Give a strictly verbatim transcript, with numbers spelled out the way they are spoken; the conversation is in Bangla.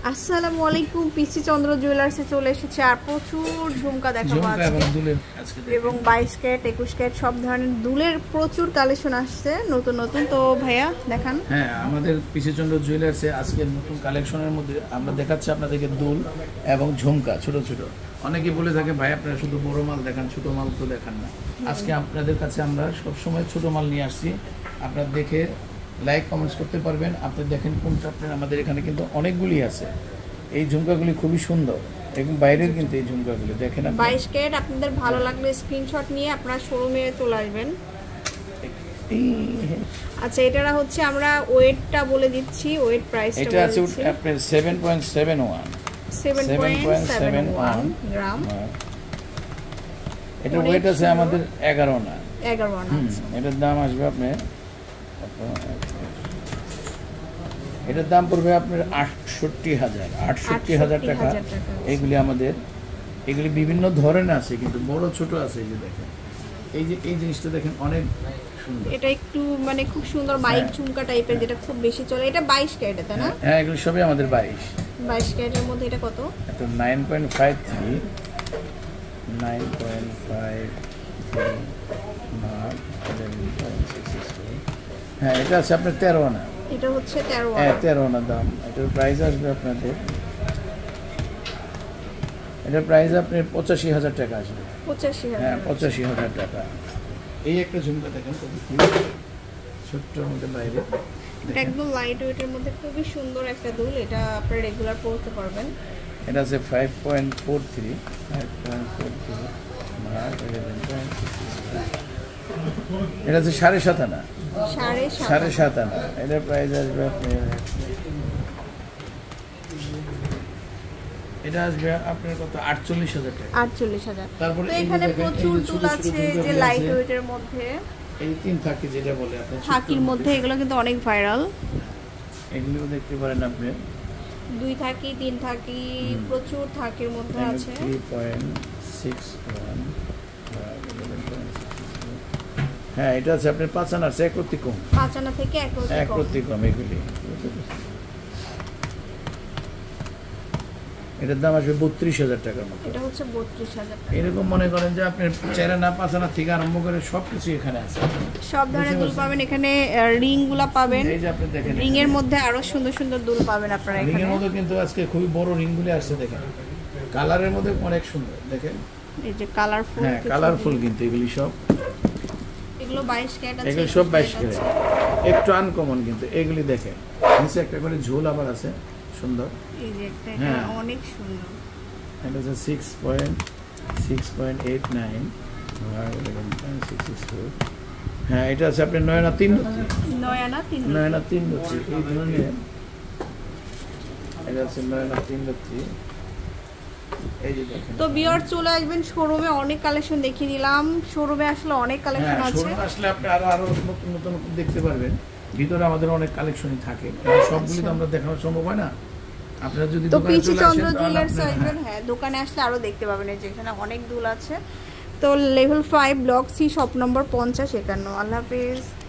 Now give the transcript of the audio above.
আসসালামু আলাইকুম, পিসি চন্দ্র জুয়েলার্সে চলে এসেছে আর প্রচুর ঝুমকা দেখাবো আজকে এবং বাইশ ক্যারেট একুশ ক্যারেট সব ধরনের দুলের প্রচুর কালেকশন আসছে নতুন নতুন। তো ভাইয়া দেখান। হ্যাঁ, আমাদের পিসি চন্দ্র জুয়েলার্সে আজকে নতুন কালেকশনের মধ্যে আমরা দেখাচ্ছি আপনাদেরকে দুল এবং ঝুমকা ছোট ছোট। অনেকেই বলে থাকে ভাই আপনারা শুধু বড় মাল দেখান, ছোট মাল তো দেখান না। আজকে আপনাদের কাছে আমরা সবসময় ছোট মাল নিয়ে আসছি, আপনারা দেখে লাইক কমেন্টস করতে পারবেন। আপনি দেখেন কোনটা আপনার, আমাদের এখানে কিন্তু অনেকগুলি আছে। এই ঝুমকাগুলি খুবই সুন্দর এবং বাইরের কিন্তু এই ঝুমকাগুলি দেখেন বাইশ ক্যারেট। আপনাদের ভালো লাগলে স্ক্রিনশট নিয়ে আপনারা শোরুমে চলে আসবেন। আচ্ছা, এটা হচ্ছে আমরা ওয়েটটা বলে দিচ্ছি, ওয়েট প্রাইসটা এটা আছে আপনার seven point seven one seven point seven one gram. এটা ওয়েট আছে আমাদের এগারো আনা এগারো আনা। এটার দাম আসবে আপনার, এটার দাম পড়বে আপনার আটষট্টি হাজার আটষট্টি হাজার টাকা। এইগুলি আমাদের, এগুলি বিভিন্ন ধরনের আছে কিন্তু বড় ছোট আছে। এই যে দেখেন, এই যে এই জিনিসটা দেখেন অনেক সুন্দর। এটা একটু মানে খুব সুন্দর মাইক ঝুমকা টাইপের, যেটা খুব বেশি চলে। এটা বাইশ ক্যারেট, তাই না? হ্যাঁ, এগুলো সবই আমাদের বাইশ বাইশ ক্যারেটের মধ্যে এটা কত? এটা nine point five three nine point five three হ্যাঁ, এটা আছে আপনার তেরো আনা। এটা হচ্ছে তেরো আনা। হ্যাঁ, তেরো আনা দাম। এটার প্রাইস আসবে আপনাদের, এটার প্রাইস আপনার পঁচাশি হাজার টাকা আসবে। পঁচাশি হাজার হ্যাঁ, পঁচাশি হাজার টাকা। এই একটা ঝুমকা দেখেন কত ছোট্টর মধ্যে বাইরে, একদম লাইট ওয়েটের মধ্যে খুবই সুন্দর একটা দুল। এটা আপনারা রেগুলার পরতে পারবেন। এটা আছে five point four three five point four three eleven point এটা আছে সাড়ে সাত আনা সাড়ে সাত আনা। এটার প্রাইস আসবে আপনি, এটা আসবে আপনার কত আটচল্লিশ হাজার টাকা। আটচল্লিশ হাজার। তারপরে এখানে প্রচুর দুল আছে যে লাইট ওয়েটের মধ্যে। এই তিন থাকি যেটা বলে আপনি থাকির মধ্যে, এগুলো কিন্তু অনেক ভাইরাল। এগুলো দেখতে পারেন আপনি, দুই থাকি তিন থাকি প্রচুর থাকির মধ্যে আছে। থ্রি পয়েন্ট সিক্স ওয়ান হ্যাঁ, এটা আছে আপনার পাঁচ আনা আছে, এক রত্তি কম। পাঁচ আনা থেকে এক রত্তি কম। এক রত্তি কম এগুলি। এটার দাম আসবে বত্রিশ হাজার টাকার মতো। এটা হচ্ছে বত্রিশ হাজার টাকা। এরকম মনে করেন যে আপনার চার আনা পাঁচ আনা থেকে আরম্ভ করে সব কিছু এখানে আছে। সব ধরনের দুল পাবেন এখানে। রিং গুলা পাবেন, এই যে আপনি দেখেন রিং এর মধ্যে আরো সুন্দর সুন্দর দুল পাবেন আপনারা এখানে। রিং এর মধ্যে কিন্তু আজকে খুবই বড় রিং গুলি আসছে, দেখেন কালারের মধ্যে অনেক সুন্দর। দেখেন এই যে কালারফুল, হ্যাঁ কালারফুল কিন্তু এগুলি সব, এগুলো বাইশ ক্যারেট আছে। এগুলো সব বাইশ ক্যারেট, একটু আনকমন কিন্তু এগুলি। দেখেন নিচে একটা করে ঝোল আবার আছে সুন্দর। এই যে একটা, এটা অনেক সুন্দর। এটা হচ্ছে six point six point eight nine eleven point six six four হ্যাঁ, এটা আছে আপনার নয় আনা তিন রত্তি নয় আনা তিন নয় আনা তিন রত্তি এই ধরনের। এটা আছে নয় আনা তিন রত্তি। এই যে দেখেন, তো ভিউয়ার চলে আসবেন শোরুমে, অনেক কালেকশন দেখিয়ে দিলাম। শোরুমে আসলে অনেক কালেকশন আছে। শোরুমে আসলে আপনি আরো আরো নতুন নতুন দেখতে পারবেন। ভিতরে আমাদের অনেক কালেকশনই থাকে, সবগুলো তো আমরা দেখানো সম্ভব হয় না। আপনারা যদি তো পিসি চন্দ্র জুয়েলার্স আসবেন, হ্যাঁ দোকানে আসলে আরো দেখতে পাবেন। এই যেখানে অনেক দুল আছে। তো level five block C shop number পঞ্চাশ একান্ন। আল্লাহ হাফেজ।